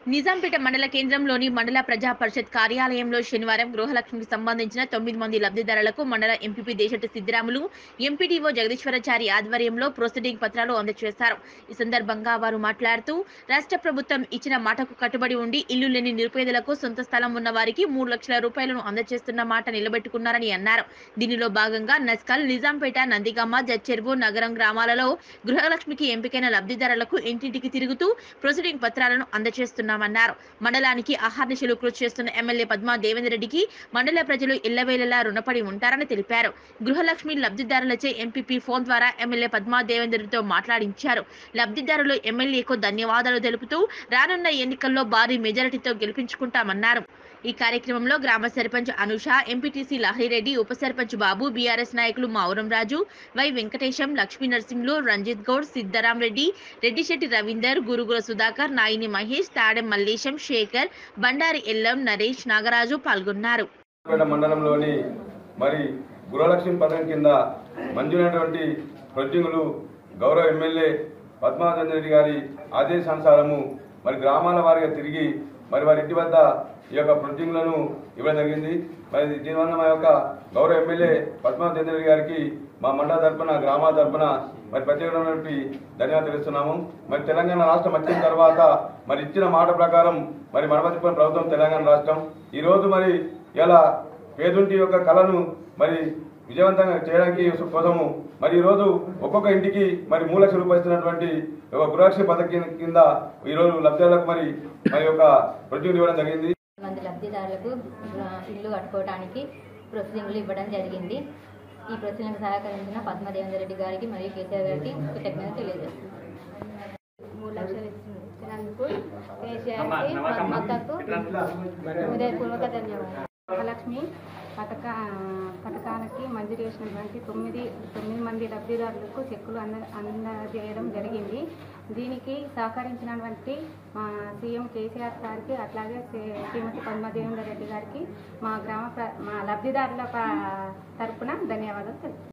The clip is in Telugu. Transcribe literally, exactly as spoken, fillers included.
నిజాంపేట మండల కేంద్రంలోని మండల ప్రజా పరిషత్ కార్యాలయంలో శనివారం గృహలక్ష్మికి సంబంధించిన తొమ్మిది మంది లబ్ధిదారులకు మండల ఎంపీపీ దేశెట్టి సిద్దిరాములు, ఎంపీడీఓ జగదీశ్వరాచారి ఆధ్వర్యంలో ప్రొసీడింగ్ పత్రాలు అందజేశారు. ఈ సందర్భంగా వారు మాట్లాడుతూ, రాష్ట్ర ప్రభుత్వం ఇచ్చిన మాటకు కట్టుబడి ఉండి ఇల్లు లేని నిరుపేదలకు సొంత స్థలం ఉన్న వారికి మూడు లక్షల రూపాయలను అందజేస్తున్న మాట నిలబెట్టుకున్నారని అన్నారు. దీనిలో భాగంగా నస్కల్, నిజాంపేట, నందిగామ, జడ్చెర్వు, నగరం గ్రామాలలో గృహలక్ష్మికి ఎంపికైన లబ్ధిదారులకు ఇంటింటికి తిరుగుతూ ప్రొసీడింగ్ పత్రాలను అందజేస్తున్నారు. మండలానికి అహర్నిశలు కృషి చేస్తున్న ఎమ్మెల్యే పద్మా దేవేందర్ రెడ్డికి మండల ప్రజలు ఎల్లవేళలా రుణపడి ఉంటారని తెలిపారు. గృహలక్ష్మి లబ్ధిదారులచే ఎంపీపీ ఫోన్ ద్వారా ఎమ్మెల్యే పద్మా దేవేందర్ రెడ్డితో మాట్లాడించారు. లబ్ధిదారులు ఎమ్మెల్యేకు ధన్యవాదాలు తెలుపుతూ రానున్న ఎన్నికల్లో భారీ మెజారిటీతో గెలిపించుకుంటామన్నారు. ఈ కార్యక్రమంలో గ్రామ సర్పంచ్ అనుష, ఎంపీటీసీ లహరిరెడ్డి, ఉప సర్పంచ్ బాబు, బీఆర్ఎస్ నాయకులు మావురం రాజు, వై వెంకటేశం, లక్ష్మీ నరసింహులు, రంజిత్ గౌడ్, సిద్ధరాం రెడ్డి, రెడ్డిశెట్టి రవీందర్, గురుగుల సుధాకర్, నాయిని మహేష్, తాడెం మల్లేశం, శేఖర్, బండారి ఎల్లం, నరేష్, నాగరాజు పాల్గొన్నారు. మండలంలోని మరి గృహలక్ష్మి పథకం కింద మంజూరైనటువంటి ప్రొజెక్టులు గౌరవ ఎమ్మెల్యే పద్మాదేవేందర్ రెడ్డి గారి ఆదేశానుసారము మరి గ్రామాల వారిగా తిరిగి మరి వారి ఇంటి వద్ద ఈ యొక్క ప్రొజెక్టులను ఇవ్వడం జరిగింది. మరి దీనివల్ల మా యొక్క గౌరవ ఎమ్మెల్యే పద్మాదేవేందర్ రెడ్డి గారికి మా మండల తరఫున గ్రామాల తరఫున మరి ప్రత్యేకమైనటువంటి ధన్యవాదాలు తెలుస్తున్నాము. మరి తెలంగాణ రాష్ట్రం వచ్చిన తర్వాత మరి ఇచ్చిన మాట ప్రకారం మరి మనమతిపోయిన ప్రభుత్వం తెలంగాణ రాష్ట్రం ఈరోజు మరి ఇలా పేదుంటి యొక్క కళను మరి విజయవంతంగా చేయడానికి కోసము మరి ఈరోజు ఒక్కొక్క ఇంటికి మరి మూడు లక్షల రూపాయలు ఇస్తున్నటువంటి ఒక గృహలక్ష్మి పథకం కింద ఈరోజు లబ్ధిదారులకు మరి మరి యొక్క ప్రొజెక్ట్ ఇవ్వడం జరిగింది. మంది లబ్ధిదారులకు ఇల్లు కట్టుకోవడానికి ప్రొసీడింగ్లు ఇవ్వడం జరిగింది. ఈ ప్రొసీడింగ్ సహకరించిన పద్మా దేవేందర్ రెడ్డి గారికి మరియు కేసీఆర్ గారికి కృతజ్ఞతలు తెలియజేస్తున్నాను. మూడు లక్షలు ఇచ్చినందుకు కేసీఆర్కి పద్మకు హృదయపూర్వక ధన్యవాదాలు. గృహలక్ష్మి పథక పథకానికి మంజూరు చేసినటువంటి తొమ్మిది తొమ్మిది మంది లబ్ధిదారులకు చెక్కులు అంద అందజేయడం జరిగింది. దీనికి సహకరించినటువంటి మా సీఎం కేసీఆర్ గారికి అట్లాగే శ్రీమతి పద్మా దేవేందర్ రెడ్డి గారికి మా గ్రామ మా లబ్ధిదారుల తరపున ధన్యవాదాలు తెలుపుతున్నాను.